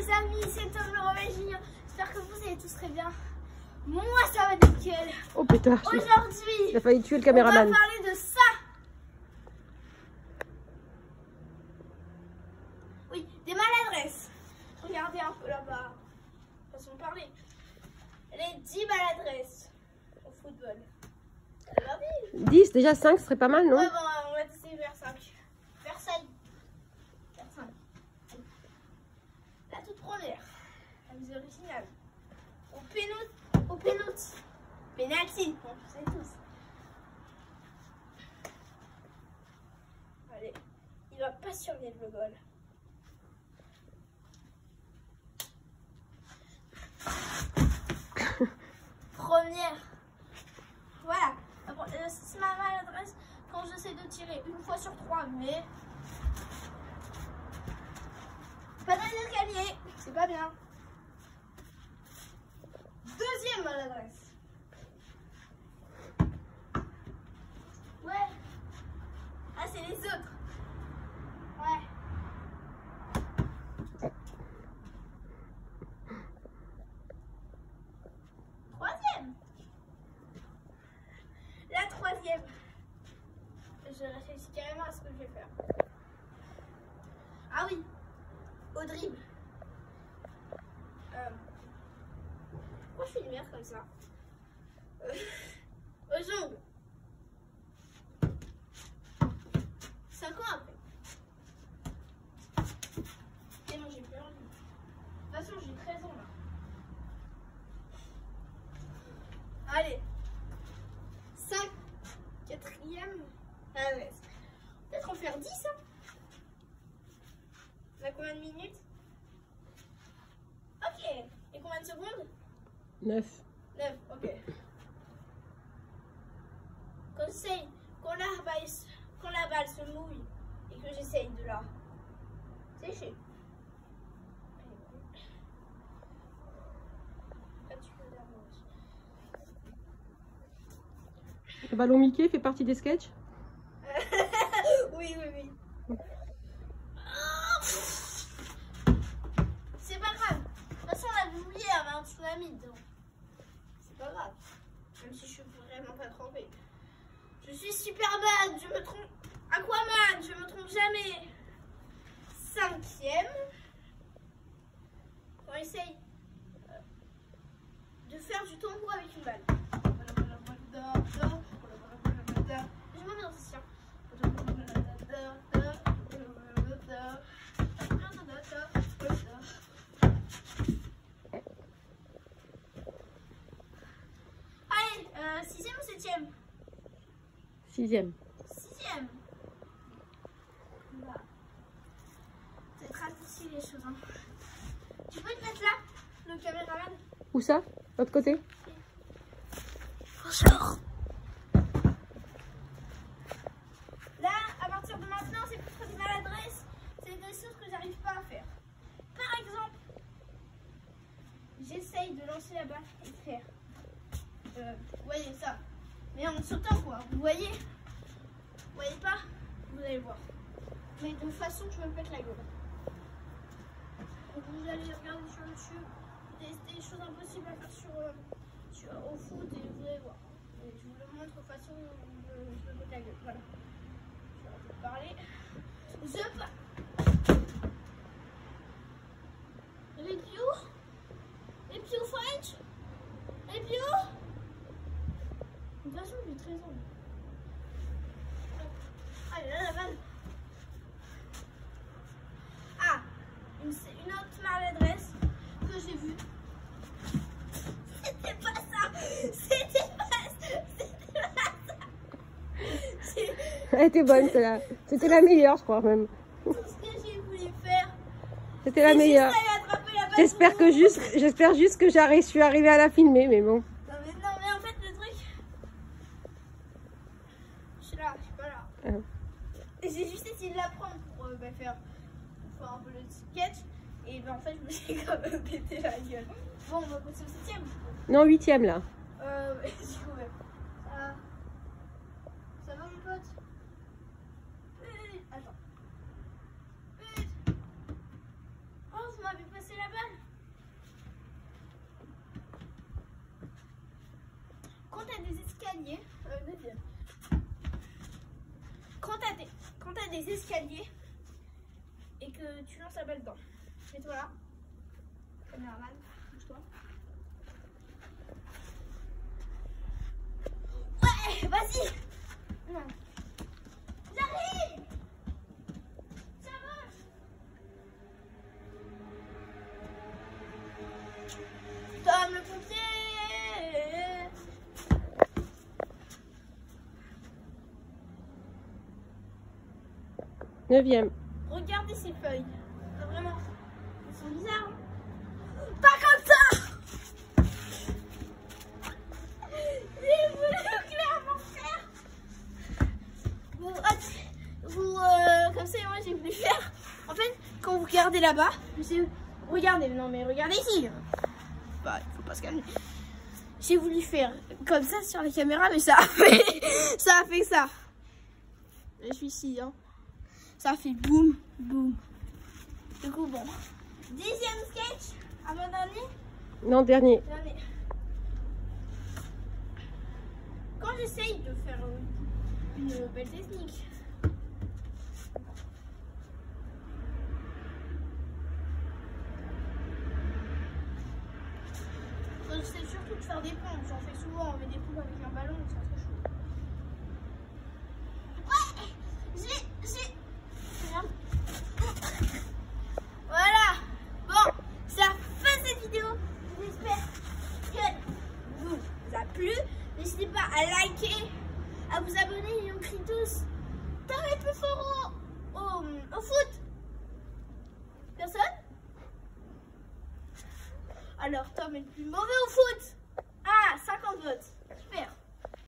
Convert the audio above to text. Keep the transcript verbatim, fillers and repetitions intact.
les amis, c'est Tom le Rebelle Junior. J'espère que vous allez tous très bien. Moi ça va nickel. Oh putain. Aujourd'hui, il a failli tuer le on caméraman. va parler de ça. Oui, des maladresses. Regardez un peu là-bas. Façon de parler. Les dix maladresses au football. dix, déjà cinq ce serait pas mal, non? Ouais, bon, on va essayer vers cinq. Versailles. Vers cinq. La toute première. La plus originale. Au pénalty. Au pénalty. Pénalty. Bon, vous savez tous. Allez. Il va pas survivre le goal. Première. Voilà. C'est ma maladresse quand j'essaie de tirer une fois sur trois, mais pas dans les escaliers, c'est pas bien. Deuxième maladresse. Ouais. Ah, c'est les autres. Ouais. Troisième. La troisième. Je réfléchis carrément à ce que je vais faire. Ah oui. Au dribble. Euh, pourquoi je fais une merde comme ça? euh, Aux jambes. cinq ans après. Et non, j'ai plus envie. De toute façon, j'ai treize ans là. Allez. cinq. Quatrième. Ah ouais. Peut-être en faire dix, hein. On a combien de minutes? Ok. Et combien de secondes? neuf. neuf, ok. Quand j'essaye, quand la balle, quand la balle se mouille et que j'essaye de la sécher. Le ballon Mickey fait partie des sketchs? Oui, oui, oui. C'est pas grave. De toute façon, on a oublié, il y avait un tsunami dedans. C'est pas grave. Même si je suis vraiment pas trempée. Je suis Superman, je me trompe. Aquaman, je me trompe jamais. Cinquième. On essaye de faire du tambour avec une balle. Je me mets dans ce sien. Allez, euh, sixième ou septième? Sixième. Sixième. Voilà. C'est raccourci les choses. Hein. Tu peux te mettre là, le caméraman? Où ça? L'autre côté? Bonjour. Là, à partir de maintenant, c'est plus trop des maladresses, c'est des choses que j'arrive pas à faire. Par exemple, j'essaye de lancer la balle et de faire. Euh, vous voyez ça? Mais en sautant quoi, vous voyez? Vous voyez pas? Vous allez voir. Mais de façon que je me pète la gueule. Donc vous allez regarder sur YouTube, tester des choses impossibles à faire sur, euh, sur, au foot et vous allez voir. Et je vous le montre de façon où je, je me pète la gueule. Voilà. Je vais arrêter de parler. The Review. Review French. Review. De toute façon, j'ai treize ans. Allez, là, la balle. Ah, une, une autre maladresse que j'ai vue. C'était pas ça. C'était pas ça. C'était pas ça. Elle était bonne celle-là. C'était la meilleure, je crois même. Tout ce que j'ai voulu faire. C'était la meilleure. J'espère que juste, j'espère juste que j'ai su arriver à la filmer, mais bon. Non mais non mais en fait le truc, je suis là, je suis pas là. Ah. Et j'ai juste essayé de la prendre pour euh, bah, faire, pour faire un peu le sketch. Et ben en fait je me suis quand même pété la gueule. Bon, on va passer au septième. Non, huitième là. Euh, du coup, ouais. Ça, ça va mon pote? Euh, Attends. Euh. Oh, vous m'avez passé la balle. des escaliers et que tu lances la balle dedans. Mets-toi là. Caméraman, bouge-toi. Ouais, vas-y. J'arrive. Ça marche. Tom le pompier. Neuvième. Regardez ces feuilles. Ah, vraiment, elles sont bizarres. Hein. Pas comme ça. J'ai voulu clairement faire. Vous, vous euh, comme ça, moi j'ai voulu faire. En fait, quand vous regardez là-bas, regardez, non mais regardez ici. Bah, il faut pas se calmer. J'ai voulu faire comme ça sur la caméra, mais ça a fait ça. A fait ça. Je suis ici, hein. Ça fait boum, boum. Du coup, bon. Dixième sketch, avant-dernier. Non, dernier. Dernier. Quand j'essaye de faire une belle technique, j'essaie surtout de faire des pompes. J'en fais souvent, on met des pompes avec un ballon, c'est très chaud. Ouais, j'ai, j'ai. Voilà. Bon, ça fait cette vidéo. J'espère qu'elle vous a plu. N'hésitez pas à liker, à vous abonner et on crie tous Tom est plus fort au, au, au foot. Personne? Alors Tom est le plus mauvais au foot. Ah, cinquante votes.